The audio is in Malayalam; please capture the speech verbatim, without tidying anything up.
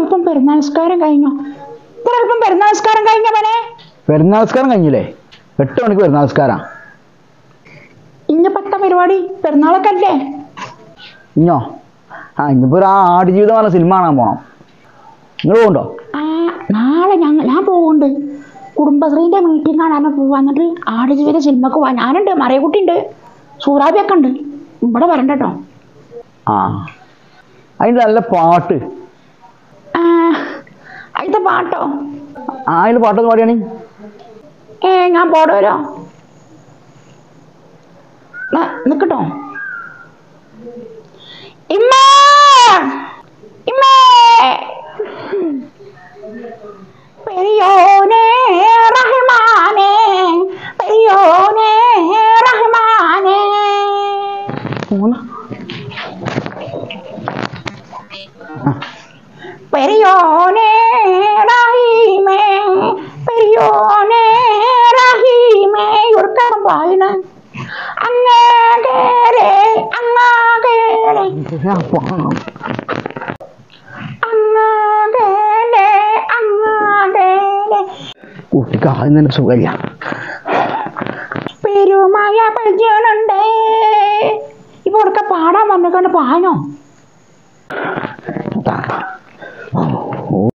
എളുപ്പം പെരുന്നാൾസ്കാരം കഴിഞ്ഞു. ഇത്ര എളുപ്പം പെരുന്നാൾസ്കാരം കഴിഞ്ഞ മോനെ? പെരുന്നാൾസ്കാരം കഴിഞ്ഞില്ലേ? എട്ട് മണിക്ക് പെരുന്നാൾസ്കാരം. ഇനി പത്ത പരിപാടി പെരുന്നാളൊക്കെ അല്ലേ? ഇഞ്ഞോ? ആ ഇനിയിപ്പോ ഒരു ആടുജീവിതം പറഞ്ഞ സിനിമ കാണാൻ പോണം. നിങ്ങൾ പോകണ്ടോ? ആ നാളെ ഞങ്ങൾ ഞാൻ പോകുന്നുണ്ട്. കുടുംബശ്രീന്റെ മീറ്റിംഗ് കാണാൻ പോവാന്നിട്ട് ആടുജീവിത സിനിമക്ക് പോവാൻ. ഞാനുണ്ട്, മറിയക്കുട്ടി ഉണ്ട്, സൂറാബിയൊക്കെ ഉണ്ട്. ഇവിടെ വരണ്ട കേട്ടോ. ആ അതിൻ്റെ നല്ല പാട്ട്. അതിന്റെ പാട്ടോ? ആ അതിൽ പാട്ടൊക്കെ പാടിയാണ്. ഏ ഞാൻ പാടുവരോ? നിക്കട്ടോ. ഇമ്മേ ഇമ്മേ പെരിയോനെ റഹ്മാനെ പെരിയോനെ റഹ്മാനെ. പെരിയോനെ റഹീമേ പെരിയോനെ റഹീമേ. ഉറക്കണം വായന. അങ്ങാകേരെ അങ്ങാകേരെ അങ്ങാകേരെ അങ്ങാകേരെ. കുട്ടിക്ക് ആദ്യം തന്നെ സുഖമില്ല. പെരുമായ പരിചയമുണ്ടേ. ഇപ്പൊ ഉറക്കെ പാടാൻ വന്നിട്ടുണ്ട്. പാനോ